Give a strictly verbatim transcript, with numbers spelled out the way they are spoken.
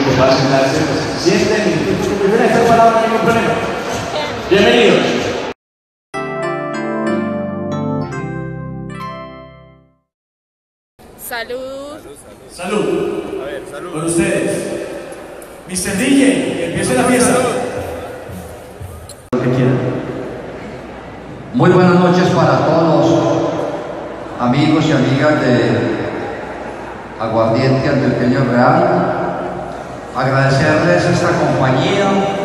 que pueda sentarse, pues se sienten y disfruten su primera esta palabra, no hay ningún problema. Bienvenidos. Salud. Salud. A ver, salud. Con ustedes. mister D J, que empiece la fiesta. Lo que quieran. Muy buenas noches para todos los amigos y amigas de Aguardiente Antioqueño Real. Agradecerles esta compañía.